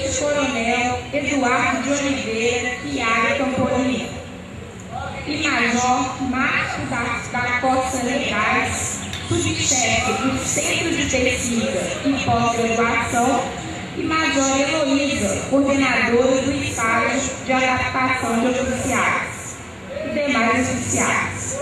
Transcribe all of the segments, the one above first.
Tenente-Coronel Eduardo de Oliveira Chiara Campolino e Major Márcio da Costa Legais, subchefe do Centro de Pesquisa e Pós-Graduação, e Major Heloísa, coordenadora do estágio de adaptação de oficiais e demais oficiais.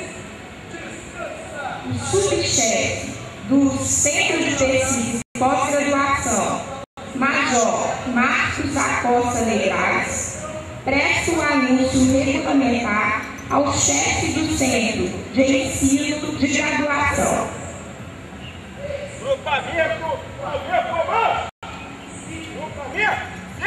O subchefe do Centro de Pesquisa e Pós-Graduação, Major Márcio da Costa Legais, presta o anúncio regulamentar ao chefe do Centro de Ensino de Graduação. Grupamento, comando! Grupamento,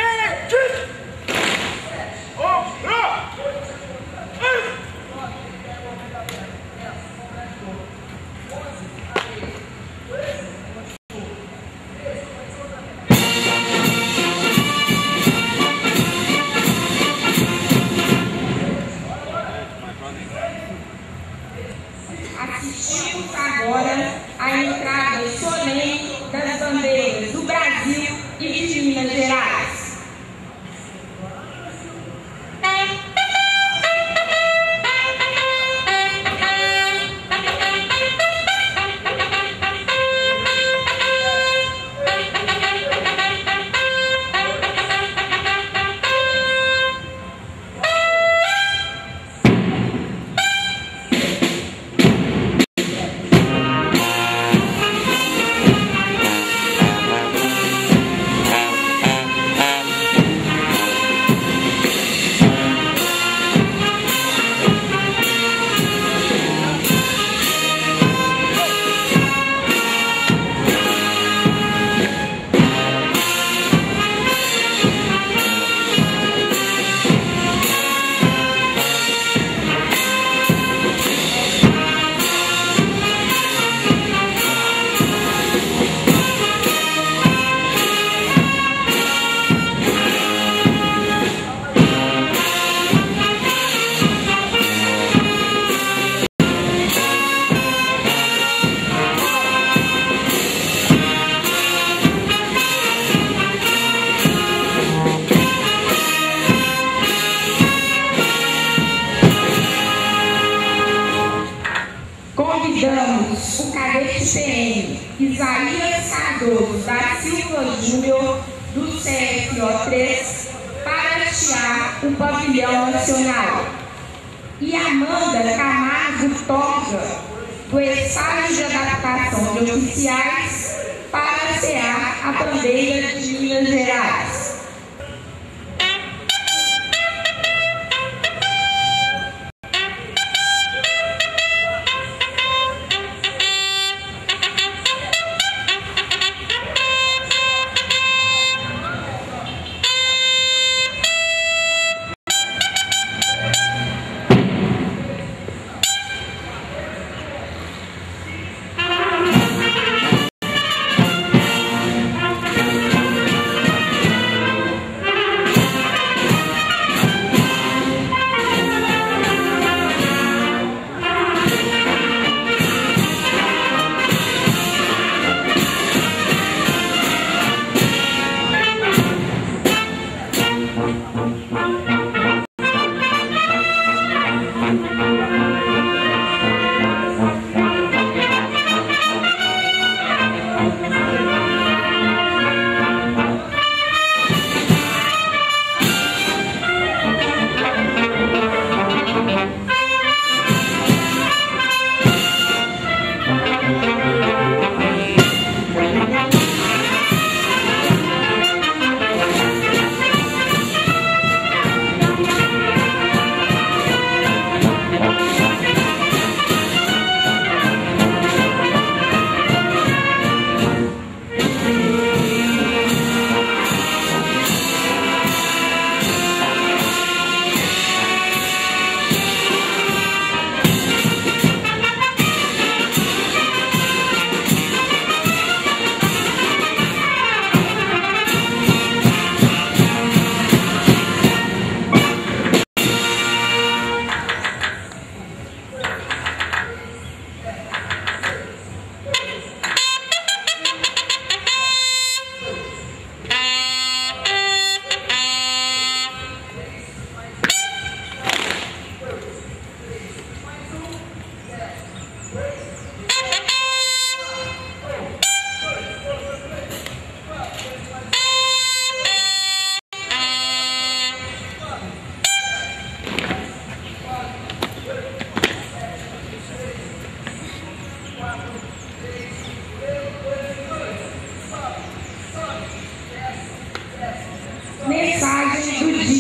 Assistimos agora à entrada solene das bandeiras do Brasil e de Minas Gerais. Convidamos o cadete PM Isaías Cardoso da Silva Júnior, do CFO3, para hastear o pavilhão nacional, e Amanda Camargo Toga, do estágio de adaptação de oficiais, para hastear a bandeira de Minas Gerais.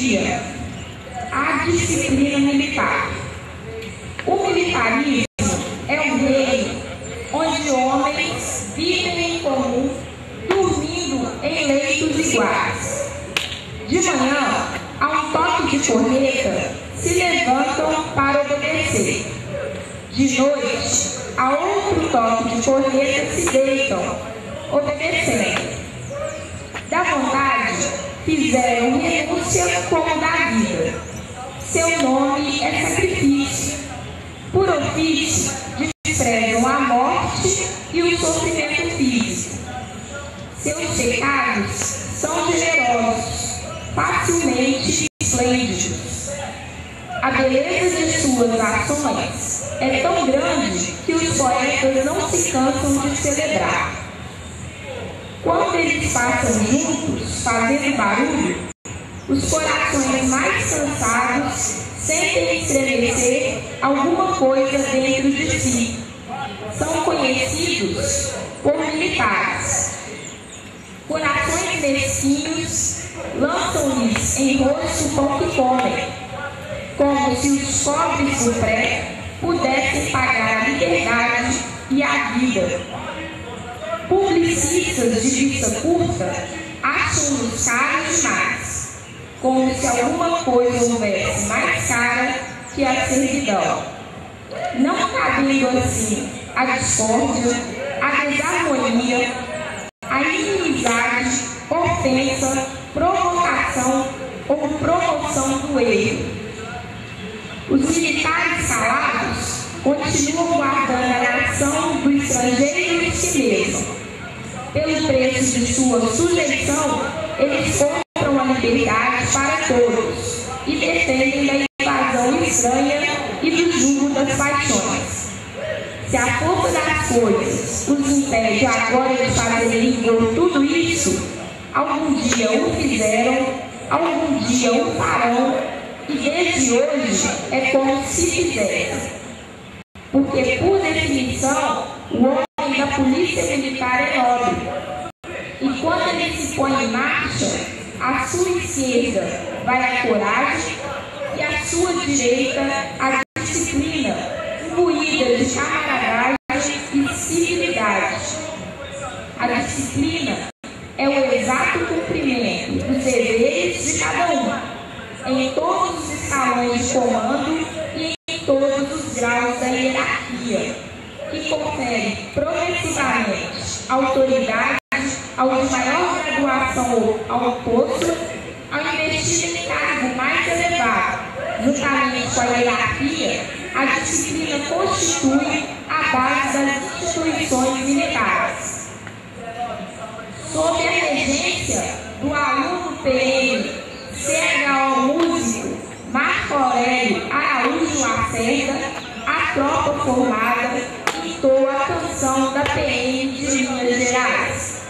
dia a disciplina militar. O militarismo é um reino onde homens vivem em comum, dormindo em leitos iguais. De manhã, a um toque de corneta, se levantam para obedecer. De noite, a outro toque de corneta, se deitam, obedecendo. Da vontade, fizeram renúncia como da vida. Seu nome é sacrifício. Por ofício, desprezam a morte e o sofrimento físico. Seus pecados são generosos, facilmente esplêndidos. A beleza de suas ações é tão grande que os poetas não se cansam de celebrar. Quando eles passam juntos, fazendo barulho, os corações mais cansados sentem estremecer alguma coisa dentro de si. São conhecidos por militares. Corações mesquinhos lançam-lhes em rosto o pão que comem, como se os pobres do pré pudessem pagar a liberdade e a vida. Publicistas de vista curta acham-nos caros demais, como se alguma coisa houvesse mais cara que a servidão. Não cabendo assim a discórdia, a desarmonia, a inimizade, ofensa, provocação ou promoção do erro. Os militares calados continuam guardando a nação do estrangeiro e si mesmo. Pelo preço de sua sujeição, eles compram a liberdade para todos e defendem da invasão estranha e do jugo das paixões. Se a força das coisas os impede agora de fazerem tudo isso, algum dia o fizeram, algum dia o farão, e desde hoje é como se fizessem. Porque, por definição, o homem da polícia militar é nobre. E quando ele se põe em marcha, à sua esquerda vai a coragem e à sua direita a disciplina, imbuída de camaradagem e civilidade. A disciplina é o exato cumprimento dos deveres de cada um, em todos os escalões de comando e em todos os graus da hierarquia, que confere progressivamente autoridade ao de maior graduação ao posto, ao investir em cargo mais elevado. Juntamente com a hierarquia, a disciplina constitui a base das instituições militares. Sob a regência do aluno PM, CHO músico Marco Aurélio Araújo Lacerda, a tropa formada entoa a canção da PM de Minas Gerais.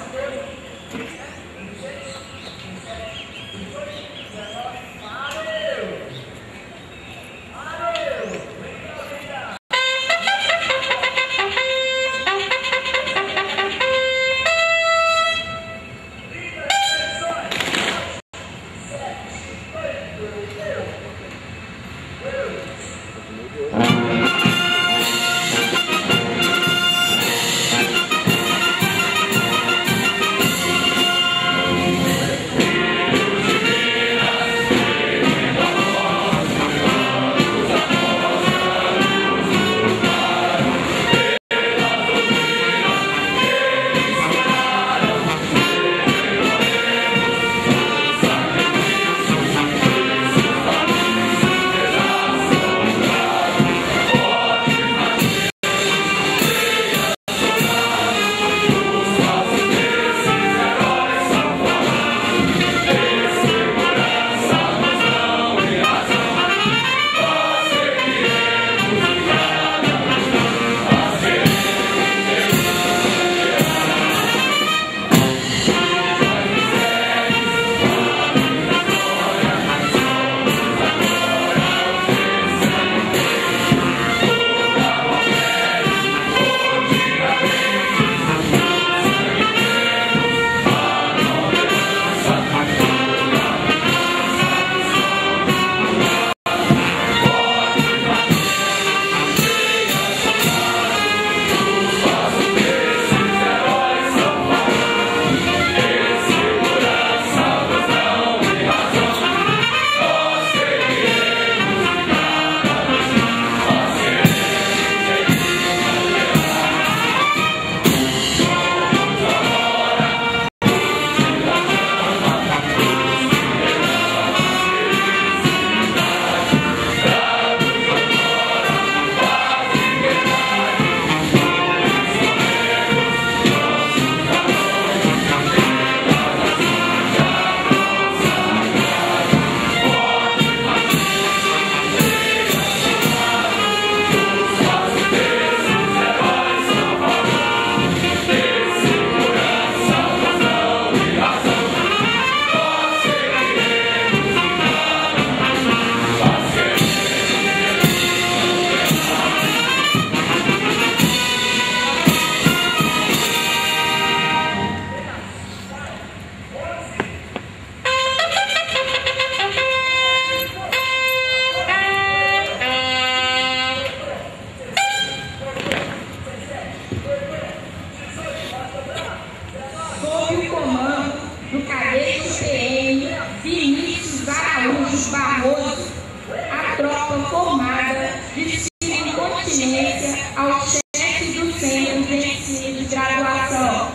Barroso, a tropa formada desfila em continência ao chefe do Centro de Ensino de Graduação.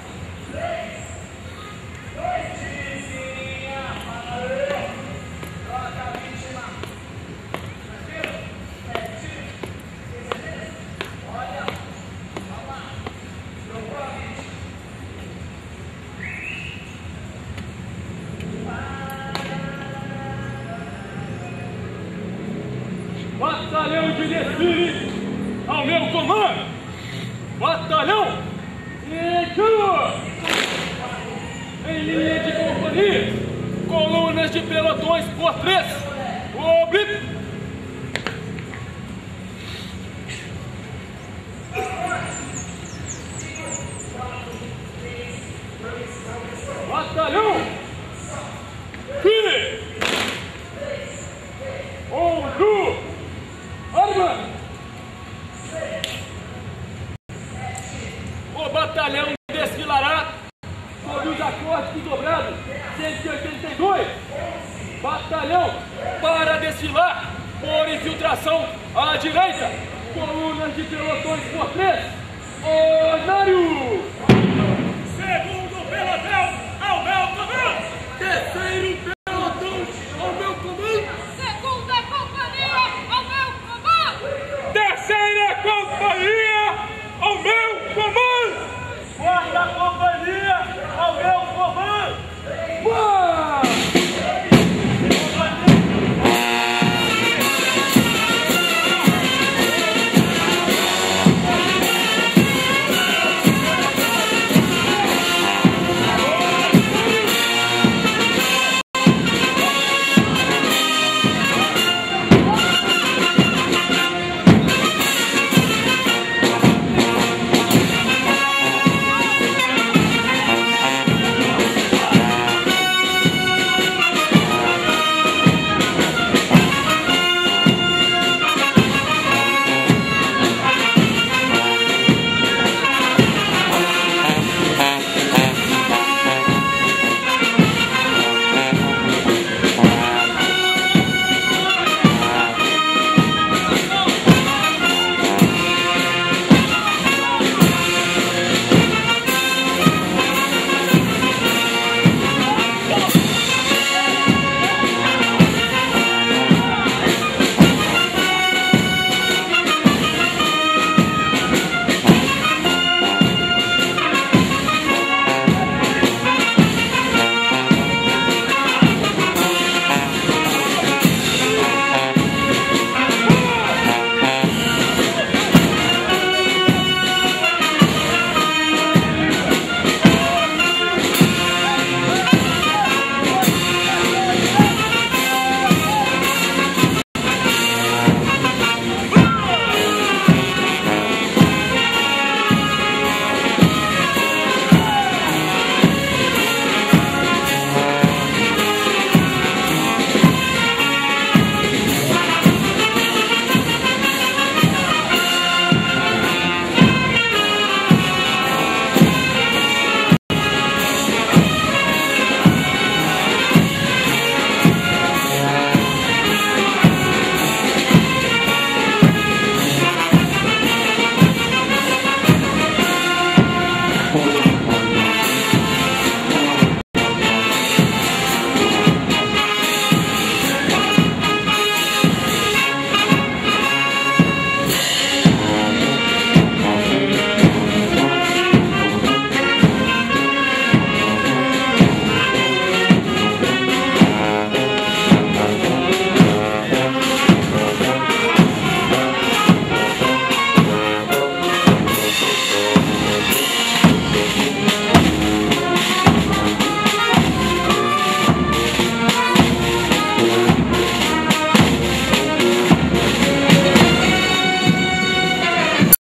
Batalhão de desfile ao meu comando! Batalhão em linha de companhia, colunas de pelotões por 3. Oblique! Batalhão firme! Arma! O batalhão desfilará sob os acordes do dobrado 182. Batalhão para desfilar por infiltração à direita. Colunas de pelotões por 3. Ordinário! Segundo pelotão ao meu comando. Terceiro